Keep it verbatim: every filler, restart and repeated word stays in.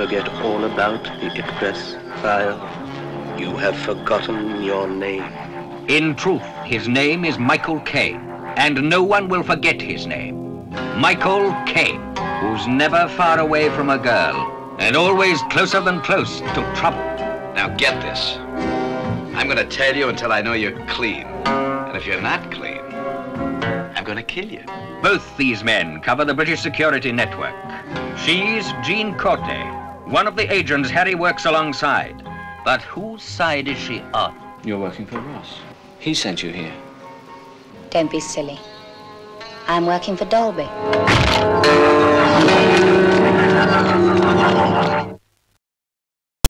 forget all about the Ipcress file? You have forgotten your name. In truth, his name is Michael Caine, and no one will forget his name. Michael Caine, who's never far away from a girl, and always closer than close to trouble. Now get this. I'm gonna tell you until I know you're clean. And if you're not clean, I'm gonna kill you. Both these men cover the British security network. She's Jean Corte, one of the agents Harry works alongside. But whose side is she on? You're working for Ross. He sent you here. Don't be silly. I'm working for Dolby.